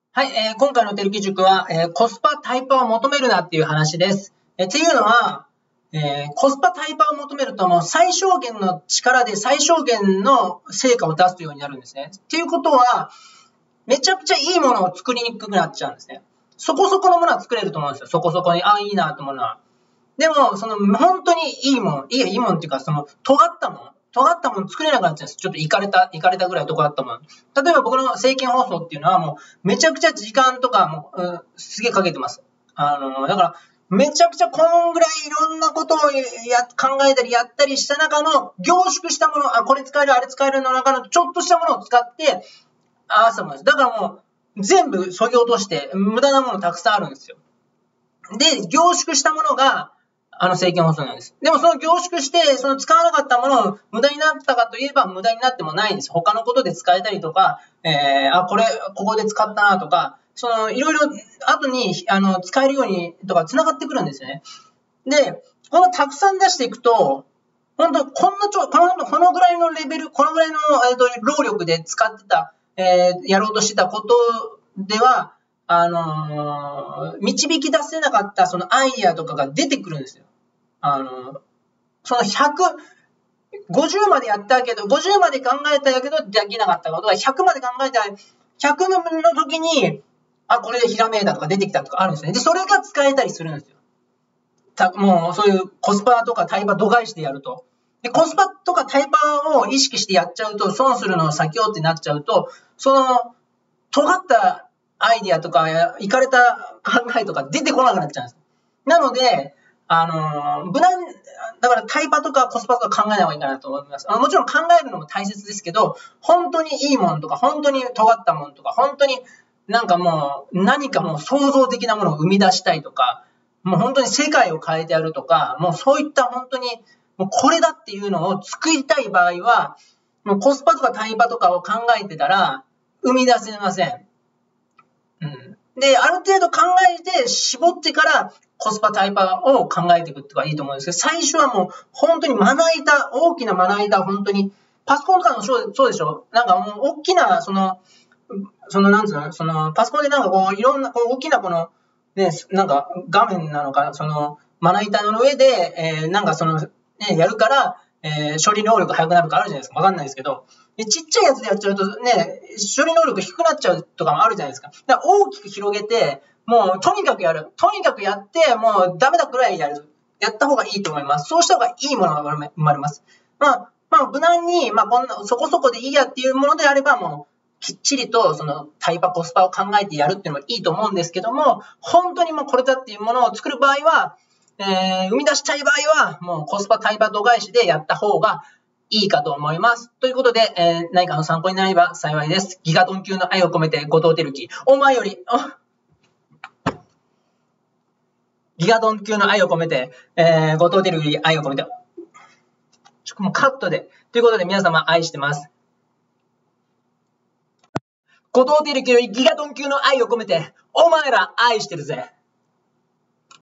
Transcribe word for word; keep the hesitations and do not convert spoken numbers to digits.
はい、えー今回のテルキ塾は、えーコスパタイパを求めるなっていう話です。えーっていうのは、えーコスパタイパを求めるともう最小限の力で最小限の成果を出すようになるんですね。っていうことは、めちゃくちゃいいものを作りにくくなっちゃうんですね。そこそこのものは作れると思うんですよ。そこそこに、あ、いいなと思うのは。でも、その、本当にいいもん、いい、いいもんっていうか、その、尖ったもん、尖ったもん作れなくなっちゃうんです。ちょっとイカれた、イカれたぐらい尖ったもん。例えば僕の政見放送っていうのはもう、めちゃくちゃ時間とかも、うん、すげえかけてます。あの、だから、めちゃくちゃこんぐらいいろんなことをや考えたりやったりした中の凝縮したもの、あ、これ使える、あれ使えるの中のちょっとしたものを使って合わせたものです。だからもう、全部削ぎ落として、無駄なものたくさんあるんですよ。で、凝縮したものが、あの政見放送なんです。でもその凝縮して、その使わなかったものを無駄になったかといえば無駄になってもないんです。他のことで使えたりとか、えー、あ、これ、ここで使ったなとか、その、いろいろ後に、あの、使えるようにとか繋がってくるんですよね。で、このたくさん出していくと、本当こんなちょ、この、このぐらいのレベル、このぐらいの、えーと、労力で使ってた、えー、やろうとしてたことでは、あのー導き出せなかったそのアイディアとかが出てくるんですよ。あのーそのひゃく、ごじゅうまでやったけど、ごじゅうまで考えたけどできなかったことがひゃくまで考えた、ひゃくの時に、あ、これでひらめいたとか出てきたとかあるんですね。で、それが使えたりするんですよ。たもうそういうコスパとかタイパ度外視でやると。で、コスパとかタイパを意識してやっちゃうと、損するのを先をってなっちゃうと、その、尖ったアイディアとか、いかれた考えとか出てこなくなっちゃうんです。なので、あの、無難、だからタイパとかコスパとか考えない方がいいかなと思います。あのもちろん考えるのも大切ですけど、本当にいいものとか、本当に尖ったものとか、本当になんかもう何かもう創造的なものを生み出したいとか、もう本当に世界を変えてやるとか、もうそういった本当にもうこれだっていうのを作りたい場合は、もうコスパとかタイパとかを考えてたら生み出せません。うん、で、ある程度考えて絞ってからコスパタイパを考えていくってのがいいと思うんですけど、最初はもう本当にまな板、大きなまな板、本当に、パソコンとかもそうでしょ？なんかもう大きな、その、そのなんつうの、そのパソコンでなんかこういろんな、こう大きなこの、ね、なんか画面なのか、そのまな板の上で、えー、なんかその、ね、やるから、えー、処理能力早くなるかあるじゃないですか。わかんないですけど。で、ちっちゃいやつでやっちゃうとね、処理能力低くなっちゃうとかもあるじゃないですか。だから大きく広げて、もうとにかくやる。とにかくやって、もうダメだくらいやる。やった方がいいと思います。そうした方がいいものが生まれます。まあ、まあ、無難に、まあ、こんな、そこそこでいいやっていうものであれば、もう、きっちりと、その、タイパ、コスパを考えてやるっていうのもいいと思うんですけども、本当にもうこれだっていうものを作る場合は、えー、生み出したい場合は、もうコスパ、タイパ度外視でやった方がいいかと思います。ということで、えー、何かの参考になれば幸いです。ギガトン級の愛を込めて、後藤輝樹。お前より、ギガトン級の愛を込めて、えー、後藤輝樹愛を込めて、ちょもうカットで。ということで、皆様愛してます。後藤輝樹よりギガトン級の愛を込めて、お前ら愛してるぜ。